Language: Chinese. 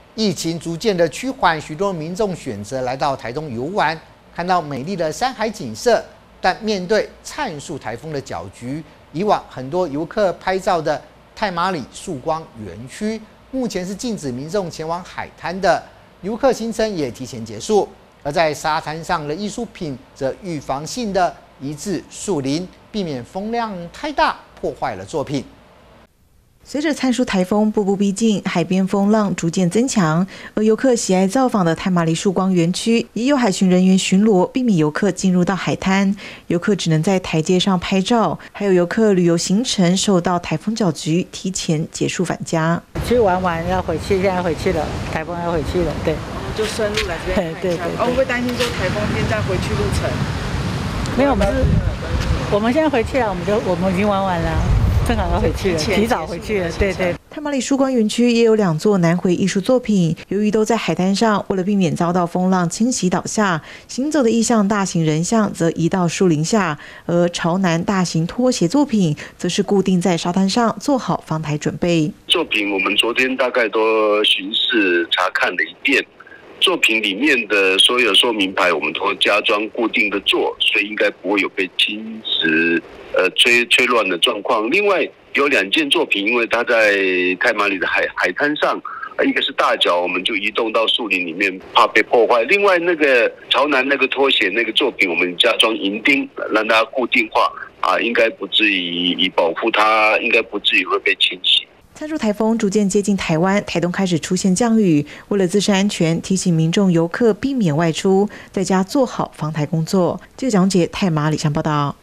疫情逐渐的趋缓，许多民众选择来到台东游玩，看到美丽的山海景色。但面对灿树台风的搅局，以往很多游客拍照的太麻里曙光园区，目前是禁止民众前往海滩的，游客行程也提前结束。而在沙滩上的艺术品则预防性的移至树林，避免风量太大破坏了作品。 随着灿树台风步步逼近，海边风浪逐渐增强，而游客喜爱造访的太麻里曙光园区也有海巡人员巡逻，避免游客进入到海滩。游客只能在台阶上拍照，还有游客旅游行程受到台风搅局，提前结束返家。 去玩完要回去，现在回去了，台风要回去了，对， 就顺路来这边看一下。 对。 会不会担心说台风天再回去路程？ 没有，我们现在回去了，我们已经玩完了。正好要回去了，提早回去了。对。 太麻里曙光园区也有2座南回艺术作品，由于都在海滩上，为了避免遭到风浪侵袭倒下，行走的意象大型人像则移到树林下，而朝南大型拖鞋作品则是固定在沙滩上，做好防台准备。 作品我们昨天大概都巡视查看了一遍。作品里面的所有说明牌，我们都加装固定的做，所以应该不会有被侵蚀、吹乱的状况。另外有2件作品，因为它在太麻里的海滩上，一个是大脚，我们就移动到树林里面，怕被破坏。另外那个朝南那个拖鞋那个作品，我们加装银钉，让它固定化，应该不至于以保护它，应该不至于会被侵袭。 灿树台风逐渐接近台湾，台东开始出现降雨。为了自身安全，提醒民众游客避免外出，在家做好防台工作。记者讲解太麻里乡报道。